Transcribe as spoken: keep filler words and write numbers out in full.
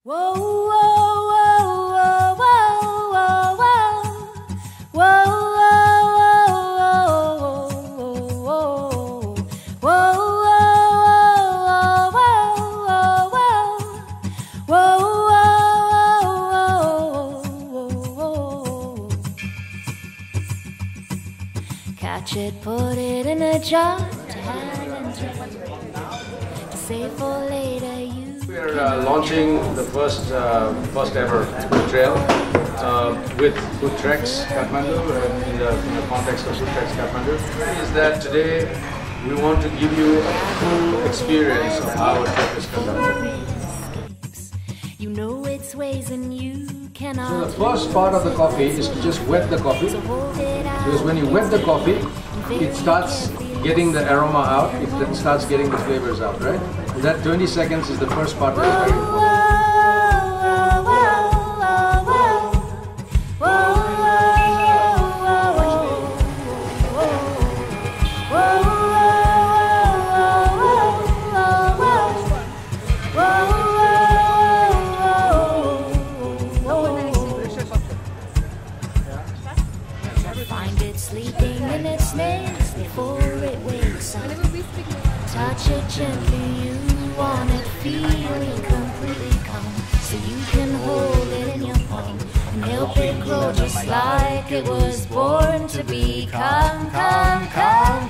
Whoa, whoa, whoa, whoa, whoa, whoa, whoa, whoa, whoa. Catch it, put it in a jar to have and to save for later. You. We are uh, launching the first uh, first ever food trail uh, with Food Treks Kathmandu uh, in, the, in the context of Food Treks Kathmandu. Is that today we want to give you a full experience of how a trip is conducted. You know its ways and you cannot. So the first part of the coffee is to just wet the coffee, because when you wet the coffee, it starts getting the aroma out, it starts getting the flavors out, right? That twenty seconds is the first part that is very important. Find it sleeping in its nest before it wakes up. Touch it gently, you want it feeling completely calm, so you can hold it in your palm and help it grow just like it was born to be. Come, come, come.